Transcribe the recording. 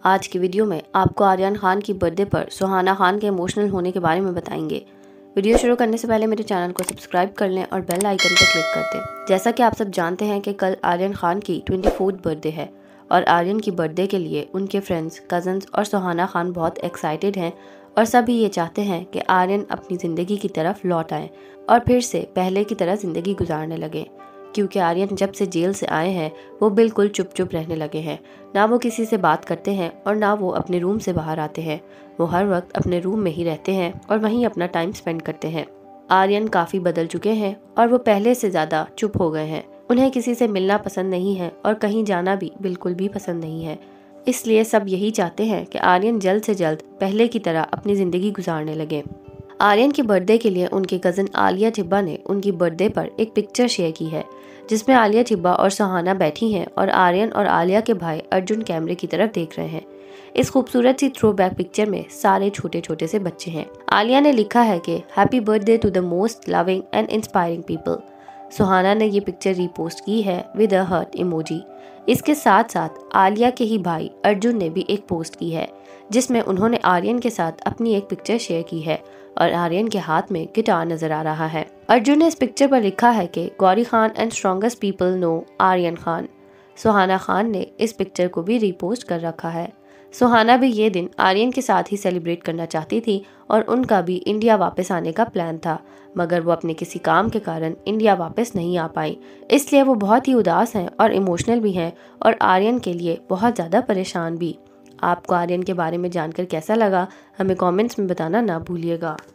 आज की वीडियो में आपको आर्यन खान की बर्थडे पर सुहाना खान के इमोशनल होने के बारे में बताएंगे। वीडियो शुरू करने से पहले मेरे चैनल को सब्सक्राइब कर लें और बेल आइकन पर क्लिक कर दें। जैसा कि आप सब जानते हैं कि कल आर्यन खान की 24th बर्थडे है और आर्यन की बर्थडे के लिए उनके फ्रेंड्स, कज़न्स और सुहाना खान बहुत एक्साइटेड हैं और सभी ये चाहते हैं कि आर्यन अपनी ज़िंदगी की तरफ लौट आएँ और फिर से पहले की तरह ज़िंदगी गुजारने लगें, क्योंकि आर्यन जब से जेल से आए हैं वो बिल्कुल चुप चुप रहने लगे हैं। ना वो किसी से बात करते हैं और ना वो अपने रूम से बाहर आते हैं। वो हर वक्त अपने रूम में ही रहते हैं और वहीं अपना टाइम स्पेंड करते हैं। आर्यन काफ़ी बदल चुके हैं और वो पहले से ज़्यादा चुप हो गए हैं। उन्हें किसी से मिलना पसंद नहीं है और कहीं जाना भी बिल्कुल भी पसंद नहीं है। इसलिए सब यही चाहते हैं कि आर्यन जल्द से जल्द पहले की तरह अपनी ज़िंदगी गुजारने लगे। आर्यन की बर्थडे के लिए उनके कज़न आलिया छिब्बा ने उनकी बर्थडे पर एक पिक्चर शेयर की है जिसमें आलिया छिब्बा और सुहाना बैठी हैं और आर्यन और आलिया के भाई अर्जुन कैमरे की तरफ देख रहे हैं। इस खूबसूरत सी थ्रो बैक पिक्चर में सारे छोटे छोटे से बच्चे हैं। आलिया ने लिखा है कि happy birthday to the most loving and inspiring people. Suhana ने ये पिक्चर रीपोस्ट की है विद अ हार्ट इमोजी। इसके साथ साथ आलिया के ही भाई अर्जुन ने भी एक पोस्ट की है जिसमें उन्होंने आर्यन के साथ अपनी एक पिक्चर शेयर की है और आर्यन के हाथ में गिटार नजर आ रहा है। अर्जुन ने इस पिक्चर पर लिखा है कि Gauri Khan and strongest people no Aryan Khan. Suhana Khan ने इस पिक्चर को भी रीपोस्ट कर रखा है। सुहाना भी ये दिन आर्यन के साथ ही सेलिब्रेट करना चाहती थी और उनका भी इंडिया वापस आने का प्लान था, मगर वो अपने किसी काम के कारण इंडिया वापस नहीं आ पाई। इसलिए वो बहुत ही उदास हैं और इमोशनल भी हैं और आर्यन के लिए बहुत ज़्यादा परेशान भी। आपको आर्यन के बारे में जानकर कैसा लगा हमें कमेंट्स में बताना ना भूलिएगा।